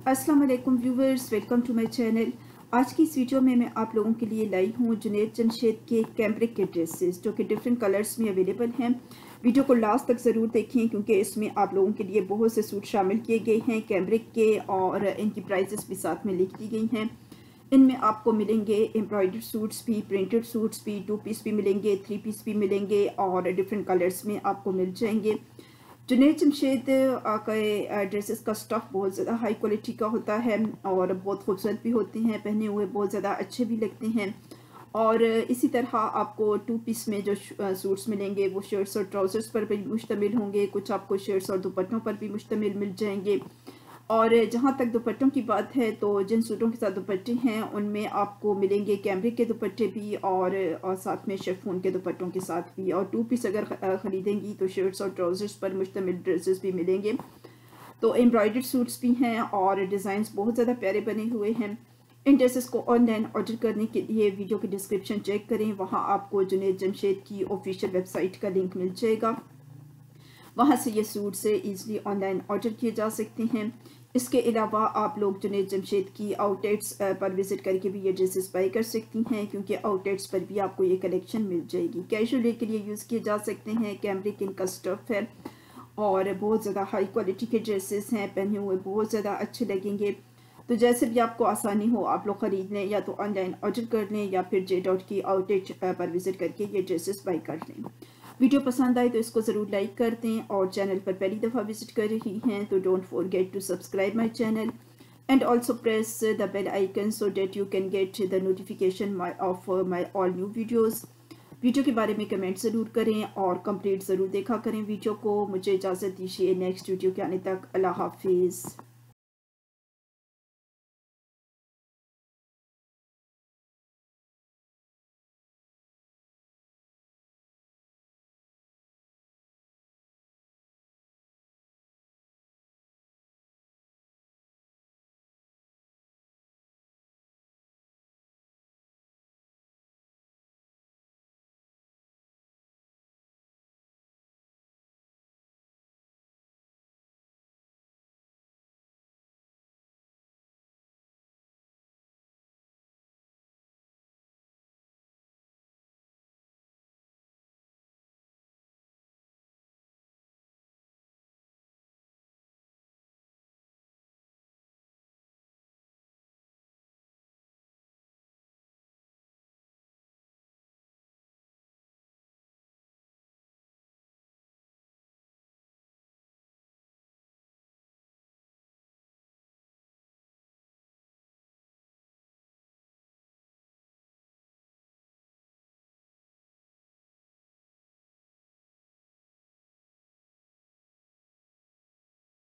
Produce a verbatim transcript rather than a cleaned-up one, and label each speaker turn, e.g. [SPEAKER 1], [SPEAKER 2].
[SPEAKER 1] अस्सलाम वालेकुम viewers, welcome to my channel. आज की इस वीडियो में मैं आप लोगों के लिए लाई हूँ जुनैद जमशेद के कैम्ब्रिक के ड्रेसेस जो कि डिफरेंट कलर्स में अवेलेबल हैं। वीडियो को लास्ट तक ज़रूर देखें क्योंकि इसमें आप लोगों के लिए बहुत से सूट शामिल किए गए हैं कैम्ब्रिक के और इनकी प्राइसेस भी साथ में लिख दी गई हैं। इनमें आपको मिलेंगे एम्ब्रॉयडर्ड सूट्स भी, प्रिंटेड सूट्स भी, टू पीस भी मिलेंगे, थ्री पीस भी मिलेंगे और डिफरेंट कलर्स में आपको मिल जाएंगे। जुनैद जमशेद के ड्रेसेस का स्टफ़ बहुत ज़्यादा हाई क्वालिटी का होता है और बहुत खूबसूरत भी होते हैं, पहने हुए बहुत ज़्यादा अच्छे भी लगते हैं। और इसी तरह आपको टू पीस में जो सूट्स मिलेंगे वो शर्ट्स और ट्राउज़र्स पर भी मुश्तमिल होंगे, कुछ आपको शर्ट्स और दुपट्टों पर भी मुश्तमिल मिल जाएंगे। और जहाँ तक दुपट्टों की बात है तो जिन सूटों के साथ दुपट्टे हैं उनमें आपको मिलेंगे कैम्ब्रिक के दुपट्टे भी और, और साथ में शिफॉन के दुपट्टों के साथ भी। और टू पीस अगर ख़रीदेंगी तो शर्ट्स और ट्राउज़र्स पर मुश्तमिल ड्रेसेस भी मिलेंगे। तो एम्ब्रॉयडर्ड सूट्स भी हैं और डिज़ाइंस बहुत ज़्यादा प्यारे बने हुए हैं। इन ड्रेसेस को ऑनलाइन ऑर्डर करने के लिए वीडियो की डिस्क्रिप्शन चेक करें, वहाँ आपको जुनैद जमशेद की ऑफिशियल वेबसाइट का लिंक मिल जाएगा, वहाँ से ये सूट से ईज़िली ऑनलाइन ऑर्डर किए जा सकते हैं। इसके अलावा आप लोग जुनैद जमशेद की आउटलेट्स पर विज़िट करके भी ये ड्रेसेस बाई कर सकती हैं क्योंकि आउटलेट्स पर भी आपको ये कलेक्शन मिल जाएगी। कैजुअल डे के लिए यूज़ किए जा सकते हैं। कैम्ब्रिक इनका स्टफ़ है और बहुत ज़्यादा हाई क्वालिटी के ड्रेसेस हैं, पहने हुए बहुत ज़्यादा अच्छे लगेंगे। तो जैसे भी आपको आसानी हो आप लोग ख़रीद लें, या तो ऑनलाइन ऑर्डर कर लें या फिर जे डॉट की आउटलेट पर विज़िट करके ये ड्रेसेस बाई कर लें। वीडियो पसंद आए तो इसको ज़रूर लाइक कर दें और चैनल पर पहली दफ़ा विजिट कर रही हैं तो don't forget to subscribe my channel and also press the bell icon so that you can get the notification of my all new videos. Video के बारे में कमेंट ज़रूर करें और कंप्लीट ज़रूर देखा करें वीडियो को। मुझे इजाज़त दीजिए नेक्स्ट वीडियो के आने तक। अल्लाह हाफिज़।